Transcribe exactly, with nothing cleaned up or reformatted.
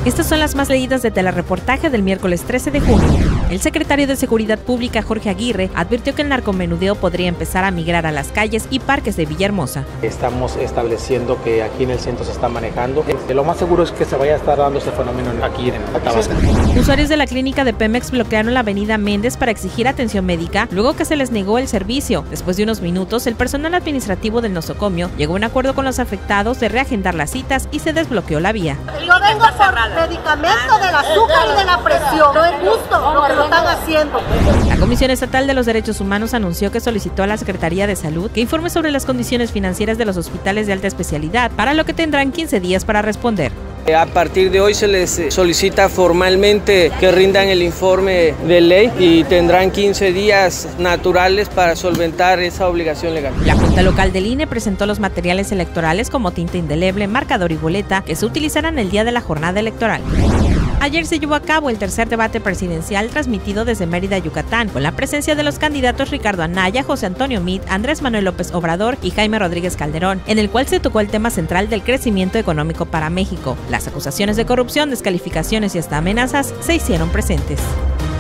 Estas son las más leídas de telereportaje del miércoles trece de junio. El secretario de Seguridad Pública, Jorge Aguirre, advirtió que el narcomenudeo podría empezar a migrar a las calles y parques de Villahermosa. Estamos estableciendo que aquí en el centro se está manejando. Lo más seguro es que se vaya a estar dando este fenómeno aquí en Tabasco. Usuarios de la clínica de Pemex bloquearon la avenida Méndez para exigir atención médica luego que se les negó el servicio. Después de unos minutos, el personal administrativo del nosocomio llegó a un acuerdo con los afectados de reagendar las citas y se desbloqueó la vía. Yo vengo por medicamento del azúcar y de la presión. No es justo lo que lo están haciendo. La Comisión Estatal de los Derechos Humanos anunció que solicitó a la Secretaría de Salud que informe sobre las condiciones financieras de los hospitales de alta especialidad, para lo que tendrán quince días para responder. A partir de hoy se les solicita formalmente que rindan el informe de ley y tendrán quince días naturales para solventar esa obligación legal. La Junta Local del I N E presentó los materiales electorales como tinta indeleble, marcador y boleta que se utilizarán el día de la jornada electoral. Ayer se llevó a cabo el tercer debate presidencial transmitido desde Mérida, Yucatán, con la presencia de los candidatos Ricardo Anaya, José Antonio Meade, Andrés Manuel López Obrador y Jaime Rodríguez Calderón, en el cual se tocó el tema central del crecimiento económico para México. Las acusaciones de corrupción, descalificaciones y hasta amenazas se hicieron presentes.